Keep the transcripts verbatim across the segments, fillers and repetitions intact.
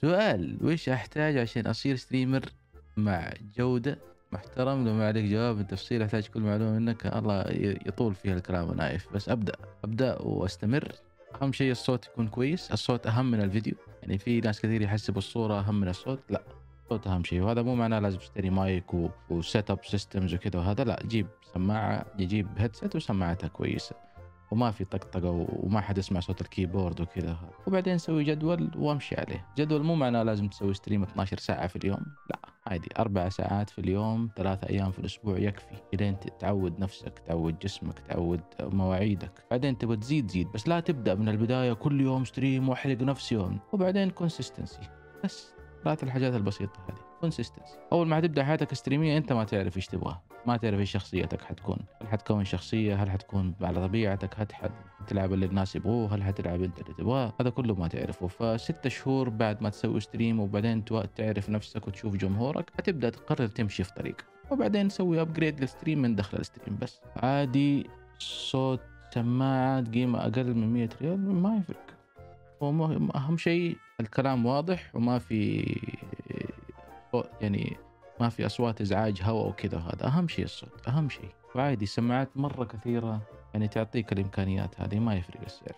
سؤال، وش أحتاج عشان أصير ستريمر مع جودة محترم؟ لو ما عليك جواب التفصيل أحتاج كل معلومة منك. الله ي- يطول فيها الكلام نايف، بس أبدأ أبدأ وأستمر. أهم شيء الصوت يكون كويس، الصوت أهم من الفيديو. يعني في ناس كثير يحسبوا الصورة أهم من الصوت، لا، الصوت أهم شيء. وهذا مو معناه لازم تشتري مايك و... وسيت اب سيستمز وكذا، وهذا لا، جيب سماعة، يجيب هيدسет وسماعتها كويسة وما في طقطقة وما حد يسمع صوت الكيبورد وكذا. وبعدين سوي جدول وامشي عليه. جدول مو معناه لازم تسوي ستريم اثنتي عشرة ساعة في اليوم، لا، عادي أربع ساعات في اليوم، ثلاثة أيام في الأسبوع يكفي، لين تعود نفسك، تعود جسمك، تعود مواعيدك. بعدين تبغى تزيد زيد، بس لا تبدأ من البداية كل يوم ستريم واحرق نفسي يوم. وبعدين كونسيستنسي، بس ثلاث الحاجات البسيطة هذه. كونسيستنسي، أول ما تبدأ حياتك ستريمية أنت ما تعرف إيش تبغى، ما تعرف إيش شخصيتك حتكون، هل حتكون شخصية، هل حتكون على طبيعتك، هل حتلعب اللي الناس يبغوه، هل حتلعب أنت اللي تبغاه، هذا كله ما تعرفه. فست شهور بعد ما تسوي ستريم وبعدين تعرف نفسك وتشوف جمهورك، هتبدأ تقرر تمشي في طريق، وبعدين سوي أبجريد للستريم من داخل الستريم. بس عادي صوت سماعة قيمة أقل من مية ريال ما يفرق. أهم شيء الكلام واضح وما في يعني ما في أصوات إزعاج هواء وكذا، هذا أهم شيء، الصوت أهم شيء. وعادي سماعات مرة كثيرة يعني تعطيك الإمكانيات هذه، ما يفرق السعر.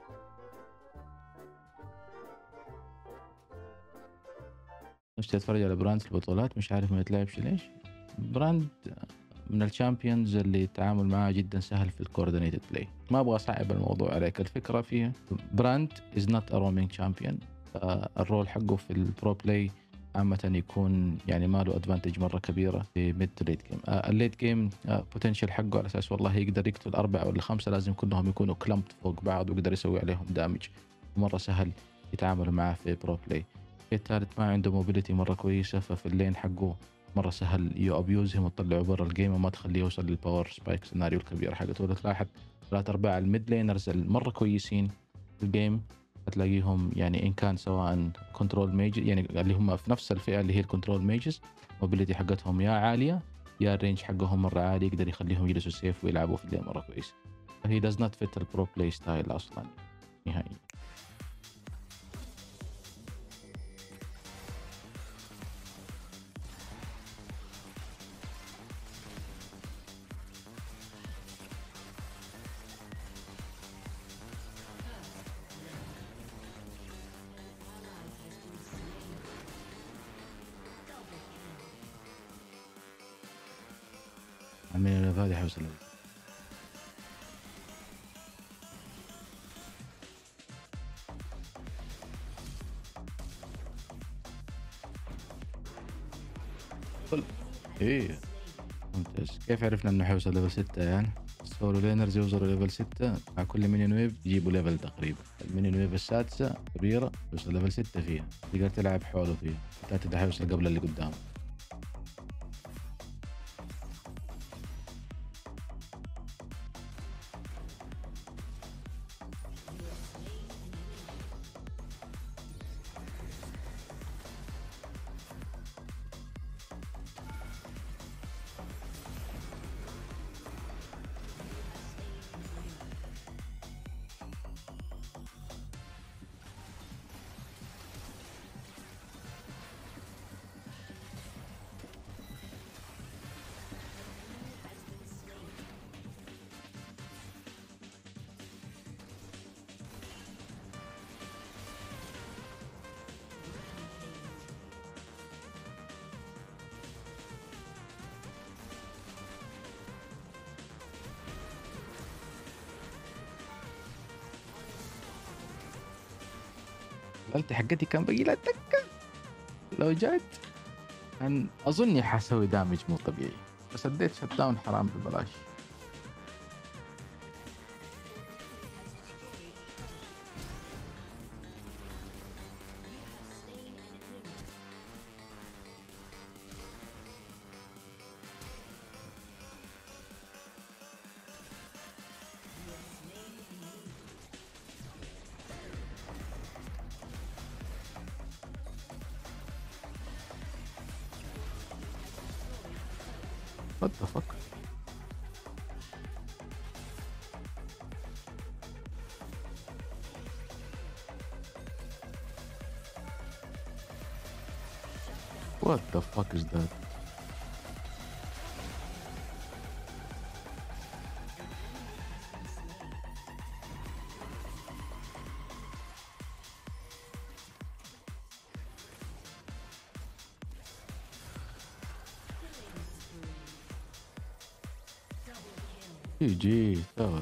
مش تتفرج على براند البطولات مش عارف ما يتلعبش ليش؟ براند من الشامبيونز اللي التعامل معاه جدا سهل في الكوردينيتد بلاي. ما أبغى أصعب الموضوع عليك، الفكرة فيه براند is not a roaming champion. الرول حقه في البرو بلاي عامة يكون يعني ما له ادفانتج مرة كبيرة في ميد تو ليت جيم. الليت جيم بوتنشل حقه على أساس والله يقدر يقتل أربعة ولا خمسة، لازم كلهم يكونوا كلمت فوق بعض ويقدر يسوي عليهم دامج، مرة سهل يتعامل معاه في برو بلاي. الثالث ما عنده موبيليتي مرة كويسة، ففي اللين حقه مرة سهل يو أبيوزهم وتطلعه برا الجيم وما تخليه يوصل للباور سبايك سيناريو الكبير حقته. ولا تلاحظ ثلاث أرباع الميد لينرز المرة كويسين في الجيم هتلاقيهم يعني إن كان سواء كنترول ميج يعني اللي هم في نفس الفئة اللي هي الكنترول ميجز، موبيليتي حقتهم يا عالية يا الرينج حقهم مرة عالي، يقدر يخليهم يجلسوا سيف ويلعبوا في الليل مرة كويس. فهي does not fit البرو بلاي ستايل أصلا نهائي. عمين هذه حوصل ايه ممتاز. كيف عرفنا انه حيوصل ليفل ستة؟ يعني السولو لينرز يوصلوا ليفل ستة مع كل مينيون ويف يجيبوا ليفل تقريبا. المينيون ويف السادسة كبيرة يوصل ليفل ستة فيها، تقدر تلعب حوله فيها، الثالثة ده حيوصل قبل اللي قدامه. الألتي حقتي كان باقي لها تكة، لو جات كان أظني حسوي دامج مو طبيعي، بس اديت شت داون حرام ببلاش. What the fuck؟ What the fuck is that? جي جي ثور.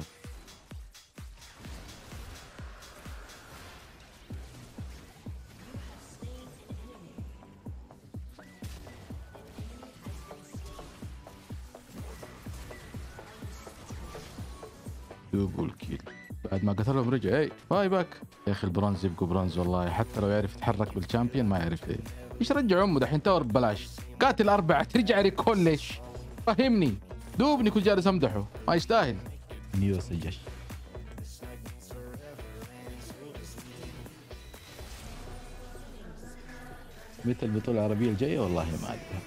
دوبل كيل بعد ما قتلهم رجع. اي باي باك يا اخي. البرونز يبقوا برونز والله، حتى لو يعرف يتحرك بالشامبيون ما يعرف ليه. ايش رجع امه دحين تور ببلاش؟ قاتل اربعه ترجع ريكول ليش؟ فهمني. دوبني كنت جالس امدحه، ما يستاهل. نيو سجش. متى البطولة العربية الجاية؟ والله ما ادري.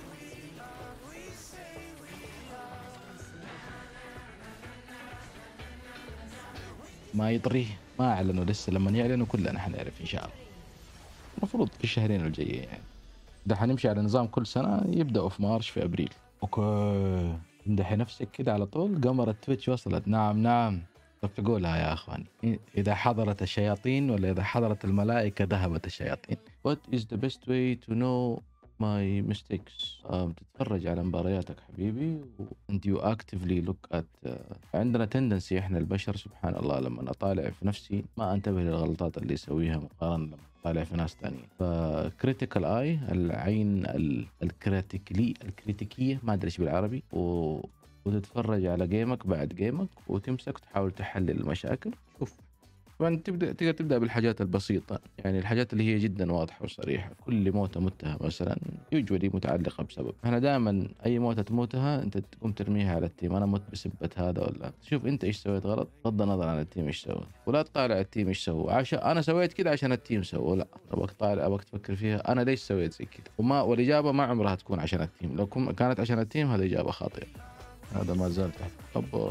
ما يدري، ما اعلنوا لسه، لما يعلنوا كلنا حنعرف ان شاء الله. المفروض في الشهرين الجايين يعني. ده حنمشي على نظام كل سنة يبدأوا في مارش في ابريل. اوكي امدحي نفسك كده على طول. قمر التويتش وصلت. نعم نعم. طب تقولها يا اخواني. اذا حضرت الشياطين ولا اذا حضرت الملائكة ذهبت الشياطين. What is the best way to know my mistakes؟ um, تتفرج على مبارياتك حبيبي و and you actively look at uh, عندنا تندنسي احنا البشر سبحان الله لما اطالع في نفسي ما انتبه للغلطات اللي اسويها مقارنة لما طالع في ناس تانيين. فكريتيكال اي، العين الكريتيكلي الكريتيكية ما ادري ايش بالعربي، و وتتفرج على جيمك بعد جيمك وتمسك وتحاول تحلل المشاكل. شوف طبعا تبدا تقدر تبدا بالحاجات البسيطه، يعني الحاجات اللي هي جدا واضحه وصريحه. كل موته متها مثلا يوجولي متعلقه بسبب. انا دائما اي موته تموتها انت تقوم ترميها على التيم. انا مت بسبه هذا ولا شوف انت ايش سويت غلط بغض النظر عن التيم ايش سوى، ولا تطالع التيم ايش سوى عشان انا سويت كذا عشان التيم سوى. لا ابغاك طالع ابغاك تفكر فيها انا ليش سويت زي كذا، وما والاجابه ما عمرها تكون عشان التيم. لو كانت عشان التيم هذه اجابه خاطئه. هذا ما زال تحت. طب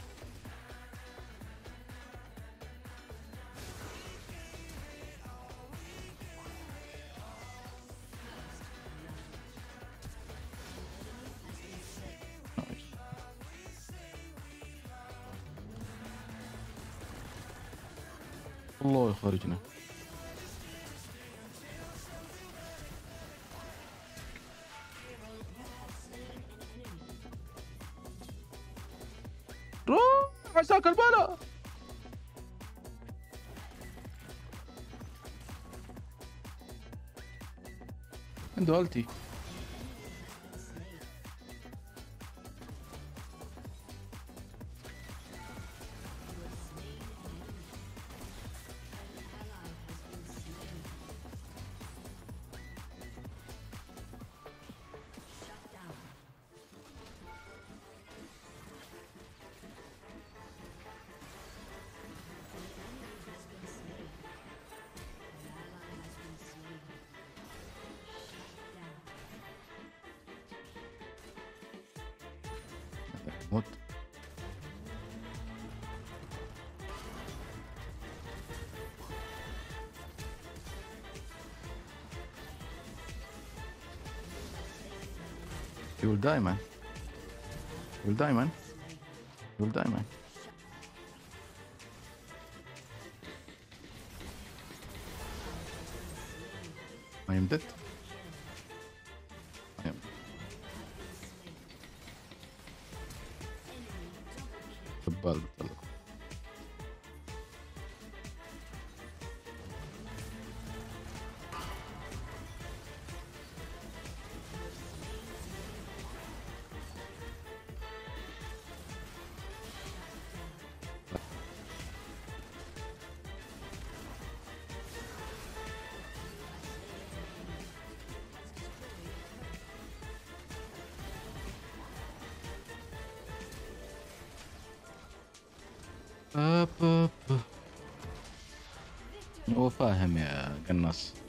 الله يخرجنا. روح عساك البلا. عنده التي. موت. You will die man. You will die man. You will die man. I am dead. I am. البال بطلع. أب أب. هو فاهم يا قناص.